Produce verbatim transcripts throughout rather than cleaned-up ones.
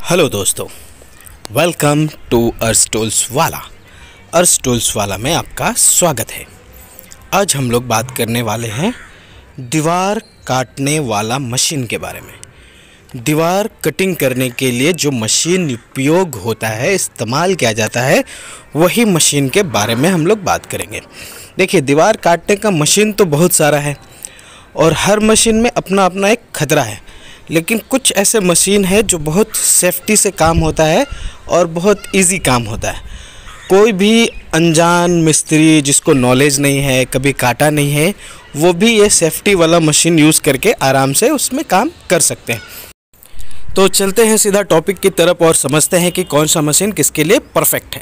Hello दोस्तों, welcome to अर्श tools वाला। अर्श टूल्स वाला में आपका स्वागत है। आज हम लोग बात करने वाले हैं दीवार काटने वाला मशीन के बारे में। दीवार कटिंग करने के लिए जो मशीन उपयोग होता है, इस्तेमाल किया जाता है, वही मशीन के बारे में हम लोग बात करेंगे। देखिए, दीवार काटने का मशीन तो बहुत सारा है और हर मशीन में अपना अपना एक खतरा है, लेकिन कुछ ऐसे मशीन है जो बहुत सेफ्टी से काम होता है और बहुत इजी काम होता है। कोई भी अनजान मिस्त्री जिसको नॉलेज नहीं है, कभी काटा नहीं है, वो भी ये सेफ्टी वाला मशीन यूज़ करके आराम से उसमें काम कर सकते हैं। तो चलते हैं सीधा टॉपिक की तरफ और समझते हैं कि कौन सा मशीन किसके लिए परफेक्ट है।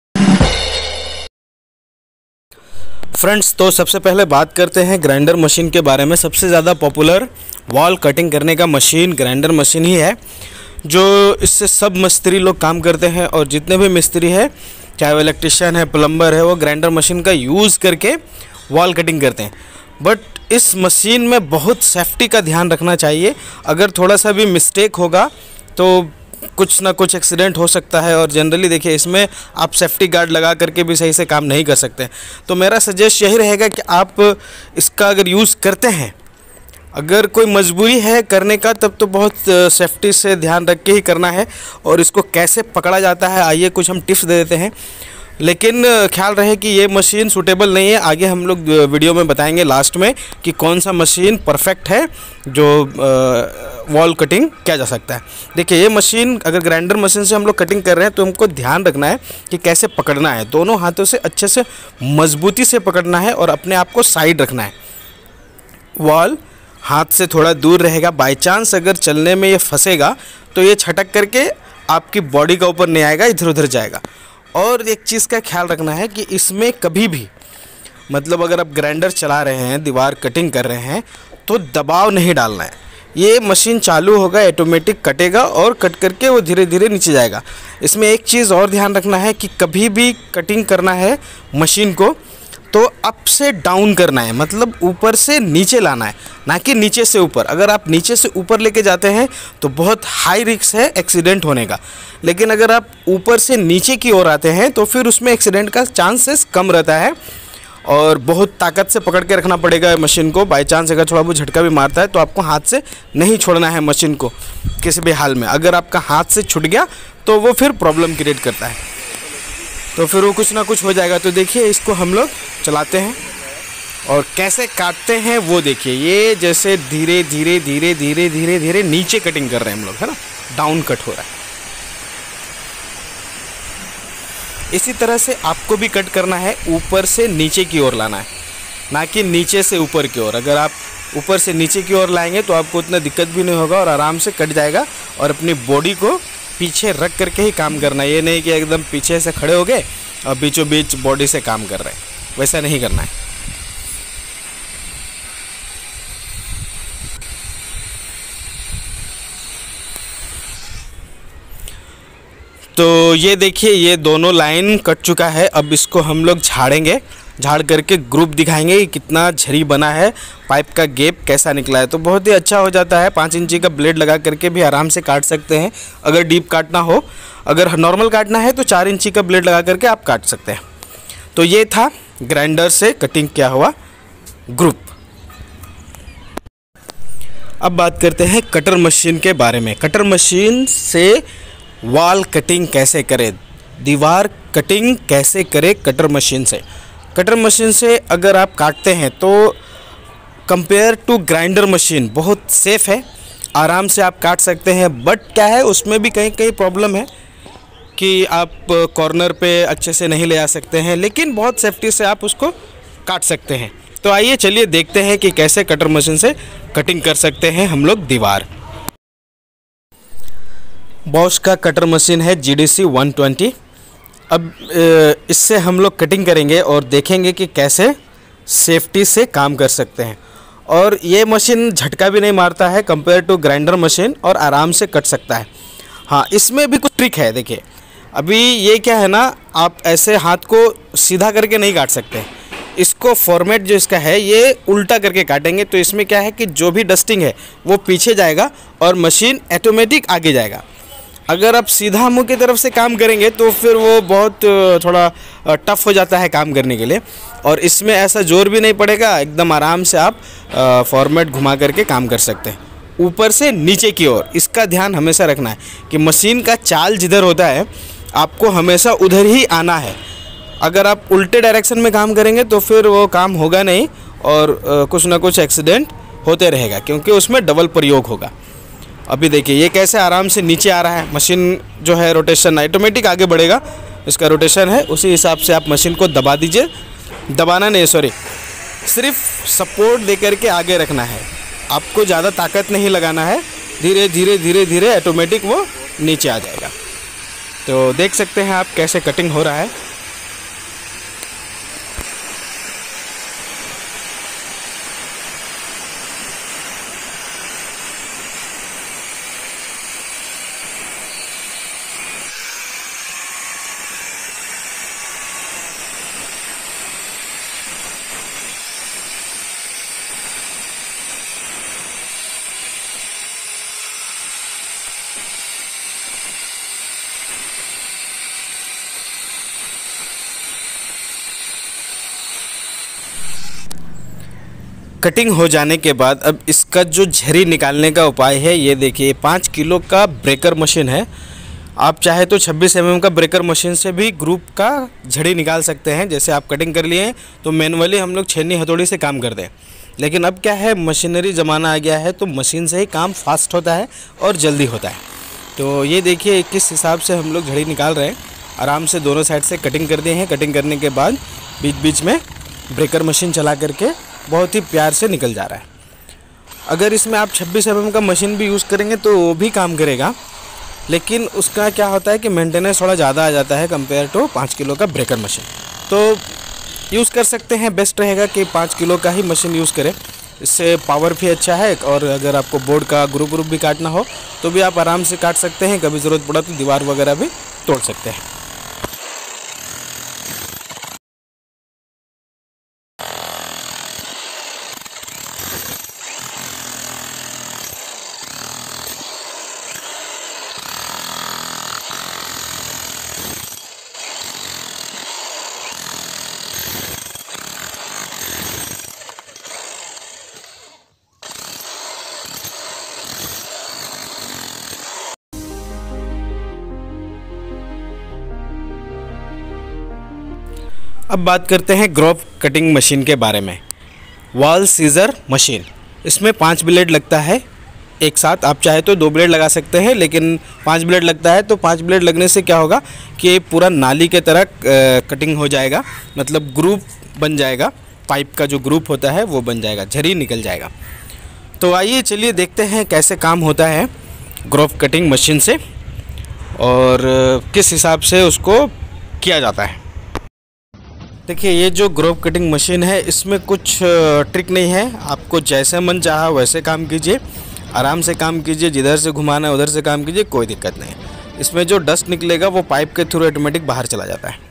फ्रेंड्स, तो सबसे पहले बात करते हैं ग्राइंडर मशीन के बारे में। सबसे ज़्यादा पॉपुलर वॉल कटिंग करने का मशीन ग्राइंडर मशीन ही है, जो इससे सब मिस्त्री लोग काम करते हैं। और जितने भी मिस्त्री है, चाहे वो इलेक्ट्रिशियन है, प्लम्बर है, वो ग्राइंडर मशीन का यूज़ करके वॉल कटिंग करते हैं। बट इस मशीन में बहुत सेफ्टी का ध्यान रखना चाहिए। अगर थोड़ा सा भी मिस्टेक होगा तो कुछ ना कुछ एक्सीडेंट हो सकता है। और जनरली देखिए, इसमें आप सेफ्टी गार्ड लगा करके भी सही से काम नहीं कर सकते। तो मेरा सजेस्ट यही रहेगा कि आप इसका अगर यूज़ करते हैं, अगर कोई मजबूरी है करने का, तब तो बहुत सेफ्टी से ध्यान रख के ही करना है। और इसको कैसे पकड़ा जाता है, आइए कुछ हम टिप्स दे देते हैं। लेकिन ख्याल रहे कि ये मशीन सूटेबल नहीं है। आगे हम लोग वीडियो में बताएंगे लास्ट में कि कौन सा मशीन परफेक्ट है जो वॉल कटिंग किया जा सकता है। देखिए, ये मशीन अगर ग्राइंडर मशीन से हम लोग कटिंग कर रहे हैं तो हमको ध्यान रखना है कि कैसे पकड़ना है। दोनों हाथों से अच्छे से मजबूती से पकड़ना है और अपने आप को साइड रखना है। वॉल हाथ से थोड़ा दूर रहेगा। बाई चांस अगर चलने में ये फंसेगा तो ये छटक करके आपकी बॉडी का ऊपर नहीं आएगा, इधर उधर जाएगा। और एक चीज़ का ख्याल रखना है कि इसमें कभी भी, मतलब अगर आप ग्राइंडर चला रहे हैं, दीवार कटिंग कर रहे हैं, तो दबाव नहीं डालना है। ये मशीन चालू होगा, ऑटोमेटिक कटेगा और कट करके वो धीरे धीरे नीचे जाएगा। इसमें एक चीज़ और ध्यान रखना है कि कभी भी कटिंग करना है मशीन को तो अप से डाउन करना है, मतलब ऊपर से नीचे लाना है, ना कि नीचे से ऊपर। अगर आप नीचे से ऊपर लेके जाते हैं तो बहुत हाई रिस्क है एक्सीडेंट होने का। लेकिन अगर आप ऊपर से नीचे की ओर आते हैं तो फिर उसमें एक्सीडेंट का चांसेस कम रहता है। और बहुत ताकत से पकड़ के रखना पड़ेगा मशीन को। बाई चांस अगर थोड़ा बहुत झटका भी मारता है तो आपको हाथ से नहीं छोड़ना है मशीन को किसी भी हाल में। अगर आपका हाथ से छूट गया तो वो फिर प्रॉब्लम क्रिएट करता है, तो फिर वो कुछ ना कुछ हो जाएगा। तो देखिए, इसको हम लोग चलाते हैं और कैसे काटते हैं वो देखिए। ये जैसे धीरे धीरे धीरे धीरे धीरे धीरे नीचे कटिंग कर रहे हैं हम लोग, है ना, डाउन कट हो रहा है। इसी तरह से आपको भी कट करना है, ऊपर से नीचे की ओर लाना है, ना कि नीचे से ऊपर की ओर। अगर आप ऊपर से नीचे की ओर लाएंगे तो आपको उतना दिक्कत भी नहीं होगा और आराम से कट जाएगा। और अपनी बॉडी को पीछे रख करके ही काम करना है। ये नहीं कि एकदम पीछे से खड़े हो गए और बीचों बीच बॉडी से काम कर रहे हैं, वैसा नहीं करना है। तो ये देखिए, ये दोनों लाइन कट चुका है। अब इसको हम लोग झाड़ेंगे, झाड़ करके ग्रुप दिखाएंगे कि कितना झरी बना है, पाइप का गैप कैसा निकला है। तो बहुत ही अच्छा हो जाता है। पाँच इंची का ब्लेड लगा करके भी आराम से काट सकते हैं अगर डीप काटना हो। अगर नॉर्मल काटना है तो चार इंची का ब्लेड लगा करके आप काट सकते हैं। तो ये था ग्राइंडर से कटिंग किया हुआ ग्रुप। अब बात करते हैं कटर मशीन के बारे में। कटर मशीन से वॉल कटिंग कैसे करें, दीवार कटिंग कैसे करें कटर मशीन से। कटर मशीन से अगर आप काटते हैं तो कंपेयर टू ग्राइंडर मशीन बहुत सेफ़ है, आराम से आप काट सकते हैं। बट क्या है, उसमें भी कहीं कहीं प्रॉब्लम है कि आप कॉर्नर पे अच्छे से नहीं ले आ सकते हैं, लेकिन बहुत सेफ्टी से आप उसको काट सकते हैं। तो आइए चलिए देखते हैं कि कैसे कटर मशीन से कटिंग कर सकते हैं हम लोग दीवार। बॉश का कटर मशीन है G D C one twenty. अब इससे हम लोग कटिंग करेंगे और देखेंगे कि कैसे सेफ्टी से काम कर सकते हैं। और ये मशीन झटका भी नहीं मारता है कंपेयर टू ग्राइंडर मशीन, और आराम से कट सकता है। हाँ, इसमें भी कुछ ट्रिक है। देखिए, अभी ये क्या है ना, आप ऐसे हाथ को सीधा करके नहीं काट सकते। इसको फॉर्मेट जो इसका है ये उल्टा करके काटेंगे तो इसमें क्या है कि जो भी डस्टिंग है वो पीछे जाएगा और मशीन ऑटोमेटिक आगे जाएगा। अगर आप सीधा मुंह की तरफ से काम करेंगे तो फिर वो बहुत थोड़ा टफ हो जाता है काम करने के लिए, और इसमें ऐसा जोर भी नहीं पड़ेगा, एकदम आराम से आप फॉर्मेट घुमा करके काम कर सकते हैं ऊपर से नीचे की ओर। इसका ध्यान हमेशा रखना है कि मशीन का चाल जिधर होता है आपको हमेशा उधर ही आना है। अगर आप उल्टे डायरेक्शन में काम करेंगे तो फिर वो काम होगा नहीं और कुछ ना कुछ एक्सीडेंट होते रहेगा, क्योंकि उसमें डबल प्रयोग होगा। अभी देखिए ये कैसे आराम से नीचे आ रहा है। मशीन जो है रोटेशन ऑटोमेटिक आगे बढ़ेगा, इसका रोटेशन है, उसी हिसाब से आप मशीन को दबा दीजिए। दबाना नहीं, सॉरी, सिर्फ सपोर्ट दे करके आगे रखना है, आपको ज़्यादा ताकत नहीं लगाना है। धीरे धीरे धीरे धीरे ऑटोमेटिक वो नीचे आ जाएगा। तो देख सकते हैं आप कैसे कटिंग हो रहा है। कटिंग हो जाने के बाद अब इसका जो झरी निकालने का उपाय है, ये देखिए पाँच किलो का ब्रेकर मशीन है। आप चाहे तो छब्बीस एम एम का ब्रेकर मशीन से भी ग्रुप का झड़ी निकाल सकते हैं। जैसे आप कटिंग कर लिए तो मैनुअली हम लोग छेनी हथौड़ी से काम कर दें, लेकिन अब क्या है, मशीनरी ज़माना आ गया है तो मशीन से ही काम फास्ट होता है और जल्दी होता है। तो ये देखिए किस हिसाब से हम लोग झड़ी निकाल रहे हैं। आराम से दोनों साइड से कटिंग कर दिए हैं। कटिंग करने के बाद बीच बीच में ब्रेकर मशीन चला करके बहुत ही प्यार से निकल जा रहा है। अगर इसमें आप छब्बीस एम एम का मशीन भी यूज़ करेंगे तो वो भी काम करेगा, लेकिन उसका क्या होता है कि मेंटेनेंस थोड़ा ज़्यादा आ जाता है कंपेयर टू पाँच किलो का ब्रेकर मशीन। तो यूज़ कर सकते हैं, बेस्ट रहेगा कि पाँच किलो का ही मशीन यूज़ करें, इससे पावर भी अच्छा है। और अगर आपको बोर्ड का ग्रुप ग्रुप भी काटना हो तो भी आप आराम से काट सकते हैं, कभी ज़रूरत पड़ा तो दीवार वगैरह भी तोड़ सकते हैं। अब बात करते हैं ग्रोव कटिंग मशीन के बारे में। वॉल सीजर मशीन, इसमें पांच ब्लेड लगता है एक साथ। आप चाहे तो दो ब्लेड लगा सकते हैं, लेकिन पांच ब्लेड लगता है। तो पांच ब्लेड लगने से क्या होगा कि पूरा नाली के तरह कटिंग हो जाएगा, मतलब ग्रुप बन जाएगा, पाइप का जो ग्रुप होता है वो बन जाएगा, झरी निकल जाएगा। तो आइए चलिए देखते हैं कैसे काम होता है ग्रोव कटिंग मशीन से और किस हिसाब से उसको किया जाता है। देखिए ये जो ग्रोव कटिंग मशीन है इसमें कुछ ट्रिक नहीं है, आपको जैसे मन चाहा वैसे काम कीजिए, आराम से काम कीजिए, जिधर से घुमाना है उधर से काम कीजिए, कोई दिक्कत नहीं। इसमें जो डस्ट निकलेगा वो पाइप के थ्रू ऑटोमेटिक बाहर चला जाता है।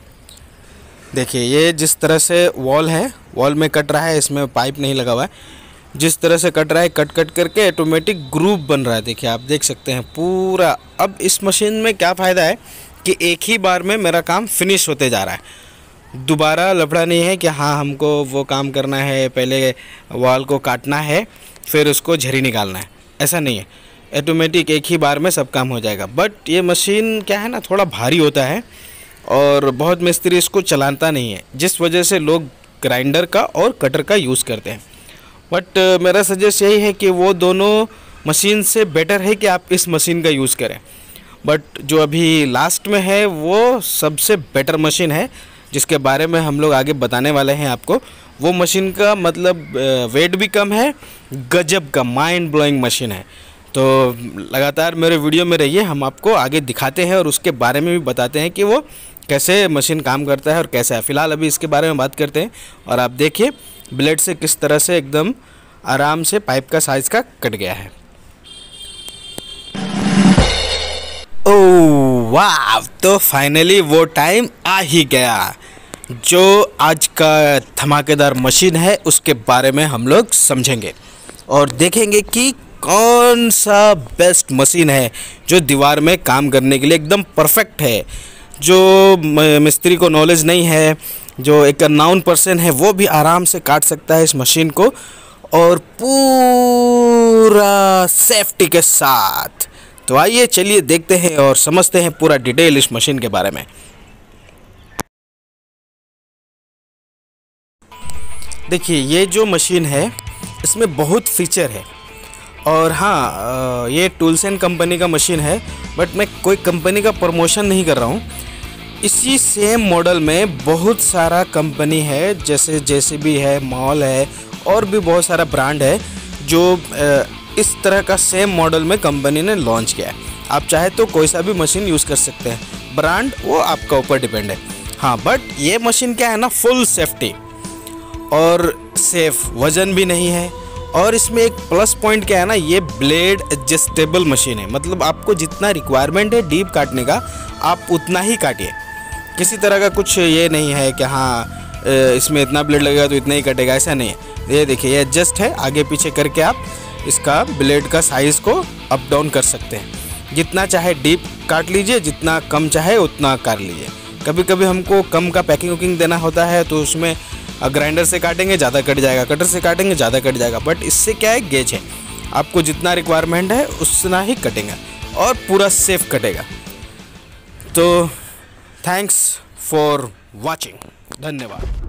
देखिए ये जिस तरह से वॉल है, वॉल में कट रहा है, इसमें पाइप नहीं लगा हुआ है, जिस तरह से कट रहा है कट कट करके ऑटोमेटिक ग्रुप बन रहा है। देखिए आप देख सकते हैं पूरा। अब इस मशीन में क्या फ़ायदा है कि एक ही बार में मेरा काम फिनिश होते जा रहा है, दोबारा लफड़ा नहीं है कि हाँ हमको वो काम करना है, पहले वॉल को काटना है फिर उसको झरी निकालना है, ऐसा नहीं है। ऑटोमेटिक एक ही बार में सब काम हो जाएगा। बट ये मशीन क्या है ना, थोड़ा भारी होता है और बहुत मिस्त्री इसको चलाता नहीं है, जिस वजह से लोग ग्राइंडर का और कटर का यूज़ करते हैं। बट मेरा सजेस्ट यही है कि वो दोनों मशीन से बेटर है कि आप इस मशीन का यूज़ करें। बट जो अभी लास्ट में है वो सबसे बेटर मशीन है, जिसके बारे में हम लोग आगे बताने वाले हैं आपको। वो मशीन का मतलब वेट भी कम है, गजब का माइंड ब्लोइंग मशीन है। तो लगातार मेरे वीडियो में रहिए, हम आपको आगे दिखाते हैं और उसके बारे में भी बताते हैं कि वो कैसे मशीन काम करता है और कैसा है। फ़िलहाल अभी इसके बारे में बात करते हैं और आप देखिए ब्लेड से किस तरह से एकदम आराम से पाइप का साइज़ का कट गया है। ओह वाह, तो फाइनली वो टाइम आ ही गया जो आज का धमाकेदार मशीन है उसके बारे में हम लोग समझेंगे और देखेंगे कि कौन सा बेस्ट मशीन है जो दीवार में काम करने के लिए एकदम परफेक्ट है। जो मिस्त्री को नॉलेज नहीं है, जो एक अननोन पर्सन है, वो भी आराम से काट सकता है इस मशीन को, और पूरा सेफ्टी के साथ। तो आइए चलिए देखते हैं और समझते हैं पूरा डिटेल इस मशीन के बारे में। देखिए, ये जो मशीन है इसमें बहुत फीचर है। और हाँ, ये टूल्स एंड कंपनी का मशीन है, बट मैं कोई कंपनी का प्रमोशन नहीं कर रहा हूँ। इसी सेम मॉडल में बहुत सारा कंपनी है, जैसे जेसीबी है, मॉल है, और भी बहुत सारा ब्रांड है जो इस तरह का सेम मॉडल में कंपनी ने लॉन्च किया है। आप चाहे तो कोई सा भी मशीन यूज़ कर सकते हैं, ब्रांड वो आपका ऊपर डिपेंड है। हाँ, बट ये मशीन क्या है ना, फुल सेफ्टी और सेफ, वज़न भी नहीं है। और इसमें एक प्लस पॉइंट क्या है ना, ये ब्लेड एडजस्टेबल मशीन है। मतलब आपको जितना रिक्वायरमेंट है डीप काटने का, आप उतना ही काटिए। किसी तरह का कुछ ये नहीं है कि हाँ इसमें इतना ब्लेड लगेगा तो इतना ही कटेगा, ऐसा नहीं है। ये देखिए, ये एडजस्ट है, आगे पीछे करके आप इसका ब्लेड का साइज़ को अप डाउन कर सकते हैं। जितना चाहे डीप काट लीजिए, जितना कम चाहे उतना काट लीजिए। कभी कभी हमको कम का पैकिंग वैकिंग देना होता है, तो उसमें ग्राइंडर से काटेंगे ज़्यादा कट जाएगा, कटर से काटेंगे ज़्यादा कट जाएगा। बट इससे क्या है, गेज है, आपको जितना रिक्वायरमेंट है उतना ही कटेगा और पूरा सेफ कटेगा। तो थैंक्स फॉर वॉचिंग, धन्यवाद।